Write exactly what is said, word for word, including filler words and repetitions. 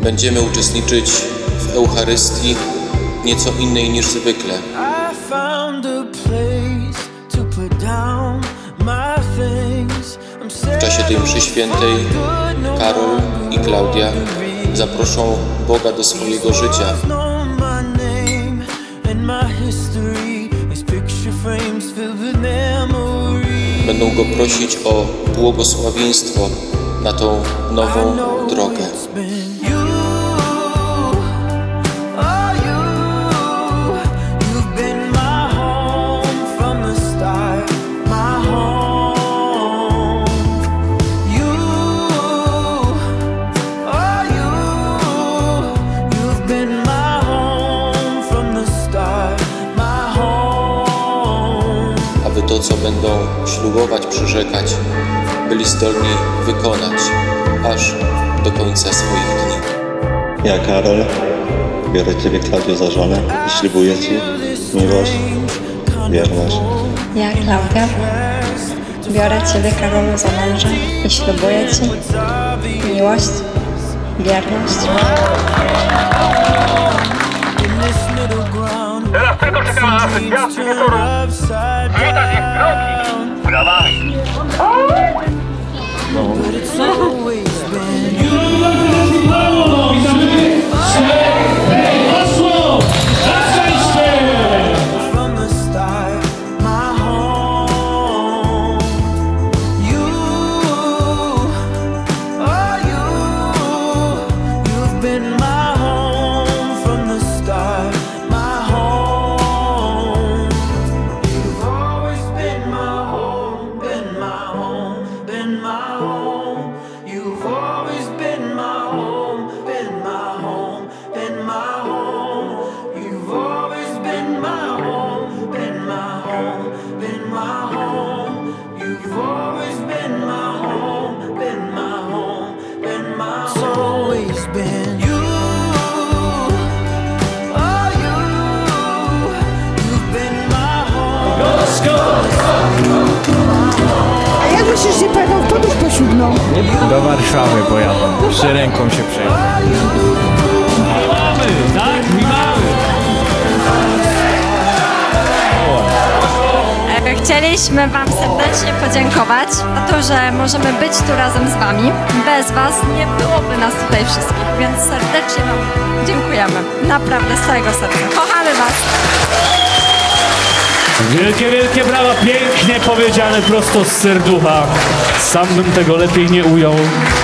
Będziemy uczestniczyć w Eucharystii nieco innej niż zwykle. W czasie tej mszy świętej Karol i Klaudia zaproszą Boga do swojego życia. Będą Go prosić o błogosławieństwo na tą nową drogę. Aby to, co będą ślubować, przyrzekać, byli zdolni wykonać aż do końca swoich dni. Ja, Karol, biorę Ciebie, Klaudio, za żonę i ślubuję Ci miłość, wierność. Ja, Klaudia, biorę Ciebie, Karolu, za męża i ślubuję Ci miłość, wierność. Teraz tylko czekamy na naszych gwiazd wieczoru. Zwiotać ich kroki brawami. A jak myślisz, że pojechał w podróż poślubną? Do Warszawy pojadą. Przy ręką się przejadą. Mamy, tak? I mamy. Chcieliśmy Wam serdecznie podziękować za to, że możemy być tu razem z Wami. Bez Was nie byłoby nas tutaj wszystkich, więc serdecznie Wam dziękujemy. Naprawdę z całego serca. Kochamy Was! Wielkie, wielkie brawa, pięknie powiedziane prosto z serducha. Sam bym tego lepiej nie ujął.